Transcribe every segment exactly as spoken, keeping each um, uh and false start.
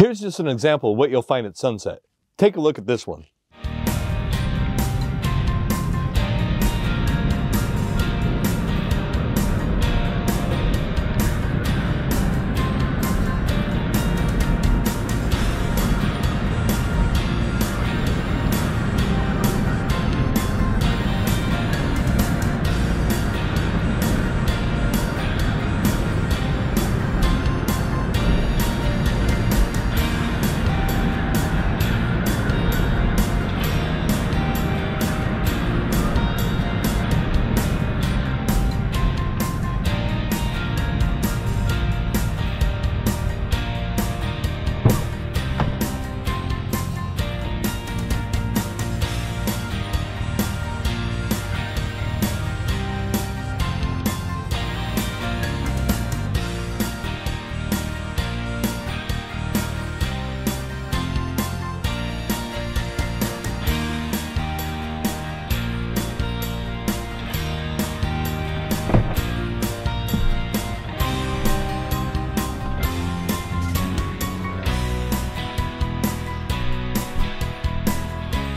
Here's just an example of what you'll find at sunset. Take a look at this one.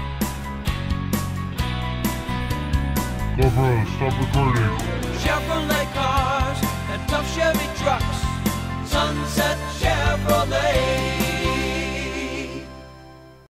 GoPro, stop recording. Chevrolet